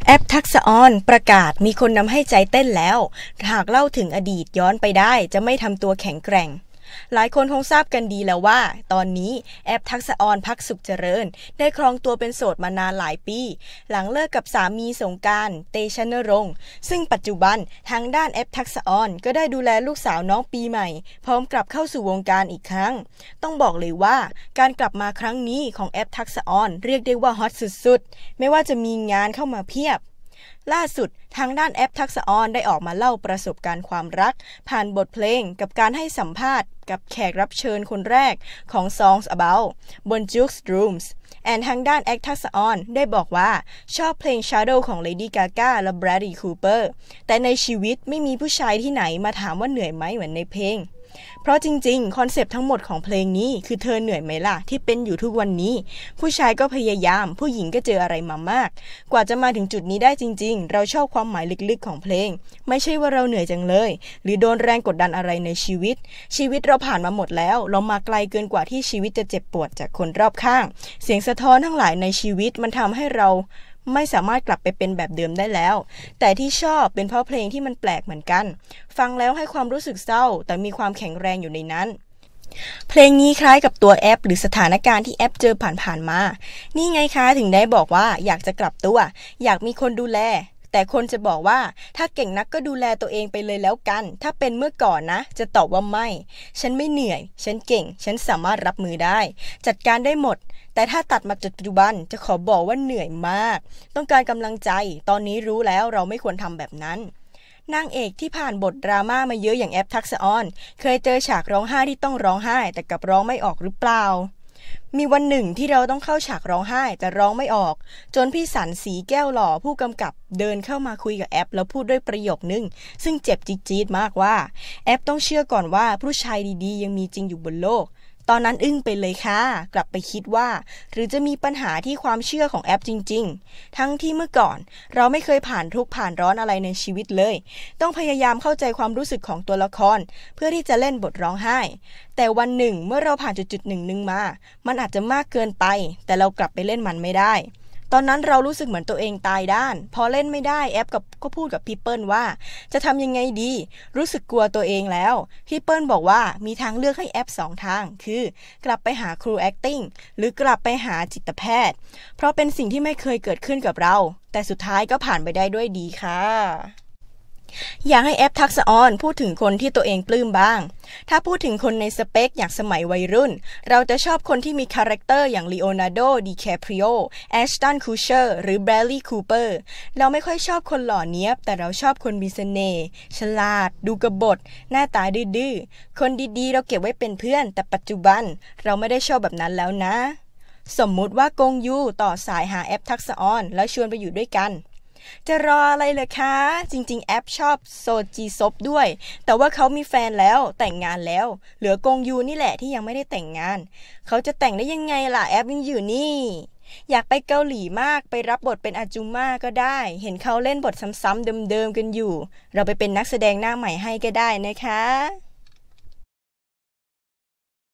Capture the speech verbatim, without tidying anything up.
แอปทักษะออนประกาศมีคนนำให้ใจเต้นแล้วหากเล่าถึงอดีตย้อนไปได้จะไม่ทำตัวแข็งแกร่งหลายคนคงทราบกันดีแล้วว่าตอนนี้แอปทักษะออนพักสุขเจริญได้ครองตัวเป็นโสดมานานหลายปีหลังเลิกกับสามีสงกรานต์เตชะนรงค์ซึ่งปัจจุบันทางด้านแอปทักษะออนก็ได้ดูแลลูกสาวน้องปีใหม่พร้อมกลับเข้าสู่วงการอีกครั้งต้องบอกเลยว่าการกลับมาครั้งนี้ของแอปทักษะออนเรียกได้ว่าฮอตสุดๆไม่ว่าจะมีงานเข้ามาเพียบล่าสุดทางด้านแอปทักษะออนได้ออกมาเล่าประสบการณ์ความรักผ่านบทเพลงกับการให้สัมภาษณ์กับแขกรับเชิญคนแรกของ Songs About บน Juke's Rooms แอนทางด้านแอปทักษะออนได้บอกว่าชอบเพลง Shadow ของ Lady Gaga และ Bradley Cooper แต่ในชีวิตไม่มีผู้ชายที่ไหนมาถามว่าเหนื่อยไหมเหมือนในเพลงเพราะจริงๆคอนเซปต์ทั้งหมดของเพลงนี้คือเธอเหนื่อยไหมล่ะที่เป็นอยู่ทุกวันนี้ผู้ชายก็พยายามผู้หญิงก็เจออะไรมามากกว่าจะมาถึงจุดนี้ได้จริงๆเราชอบความหมายลึกๆของเพลงไม่ใช่ว่าเราเหนื่อยจังเลยหรือโดนแรงกดดันอะไรในชีวิตชีวิตเราผ่านมาหมดแล้วเรามาไกลเกินกว่าที่ชีวิตจะเจ็บปวดจากคนรอบข้างเสียงสะท้อนทั้งหลายในชีวิตมันทำให้เราไม่สามารถกลับไปเป็นแบบเดิมได้แล้วแต่ที่ชอบเป็นเพราะเพลงที่มันแปลกเหมือนกันฟังแล้วให้ความรู้สึกเศร้าแต่มีความแข็งแรงอยู่ในนั้นเพลงนี้คล้ายกับตัวแอปหรือสถานการณ์ที่แอปเจอผ่านๆมานี่ไงคะถึงได้บอกว่าอยากจะกลับตัวอยากมีคนดูแลแต่คนจะบอกว่าถ้าเก่งนักก็ดูแลตัวเองไปเลยแล้วกันถ้าเป็นเมื่อก่อนนะจะตอบว่าไม่ฉันไม่เหนื่อยฉันเก่งฉันสามารถรับมือได้จัดการได้หมดแต่ถ้าตัดมาจุดปัจจุบันจะขอบอกว่าเหนื่อยมากต้องการกำลังใจตอนนี้รู้แล้วเราไม่ควรทำแบบนั้นนางเอกที่ผ่านบทดราม่ามาเยอะอย่างแอปทักษะออนเคยเจอฉากร้องไห้ที่ต้องร้องไห้แต่กลับร้องไม่ออกหรือเปล่ามีวันหนึ่งที่เราต้องเข้าฉากร้องไห้แต่ร้องไม่ออกจนพี่สันสีแก้วหล่อผู้กำกับเดินเข้ามาคุยกับแอปแล้วพูดด้วยประโยคนึงซึ่งเจ็บจี๊ดๆมากว่าแอปต้องเชื่อก่อนว่าผู้ชายดีๆยังมีจริงอยู่บนโลกตอนนั้นอึ้งไปเลยค่ะกลับไปคิดว่าหรือจะมีปัญหาที่ความเชื่อของแอปจริงๆทั้งที่เมื่อก่อนเราไม่เคยผ่านทุกข์ผ่านร้อนอะไรในชีวิตเลยต้องพยายามเข้าใจความรู้สึกของตัวละครเพื่อที่จะเล่นบทร้องไห้แต่วันหนึ่งเมื่อเราผ่านจุดๆหนึ่งนึงมามันอาจจะมากเกินไปแต่เรากลับไปเล่นมันไม่ได้ตอนนั้นเรารู้สึกเหมือนตัวเองตายด้านพอเล่นไม่ได้แอปกับก็พูดกับพี่เปิ้ลว่าจะทำยังไงดีรู้สึกกลัวตัวเองแล้วพี่เปิ้ลบอกว่ามีทางเลือกให้แอปสองทางคือกลับไปหาครู acting หรือกลับไปหาจิตแพทย์เพราะเป็นสิ่งที่ไม่เคยเกิดขึ้นกับเราแต่สุดท้ายก็ผ่านไปได้ด้วยดีค่ะอยากให้แอปทักษะออนพูดถึงคนที่ตัวเองปลื้มบ้างถ้าพูดถึงคนในสเปคอย่างสมัยวัยรุ่นเราจะชอบคนที่มีคาแรคเตอร์อย่างลีโอนาร์โด ดิแคปริโอ แอชตัน คูเชอร์ หรือแบรดลีย์ คูเปอร์เราไม่ค่อยชอบคนหล่อเนี๊ยบแต่เราชอบคนมีเสน่ห์ฉลาดดูกบฏหน้าตาดื้อๆคนดีๆเราเก็บไว้เป็นเพื่อนแต่ปัจจุบันเราไม่ได้ชอบแบบนั้นแล้วนะสมมุติว่ากงยูต่อสายหาแอปทักษะออนแล้วชวนไปอยู่ด้วยกันจะรออะไรเลยคะจริงๆแอปชอบโซจีซบด้วยแต่ว่าเขามีแฟนแล้วแต่งงานแล้วเหลือกงยูนี่แหละที่ยังไม่ได้แต่งงานเขาจะแต่งได้ยังไงล่ะแอปยังอยู่นี่อยากไปเกาหลีมากไปรับบทเป็นอาจุม่าก็ได้เห็นเขาเล่นบทซ้ำๆเดิมๆกันอยู่เราไปเป็นนักแสดงหน้าใหม่ให้ก็ได้นะคะ